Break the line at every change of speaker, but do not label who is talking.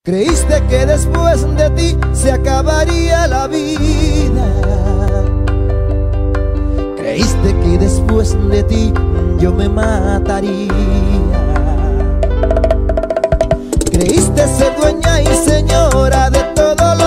Creíste que después de ti se acabaría la vida. Creíste que después de ti yo me mataría. Creíste ser dueña y señora de todo lo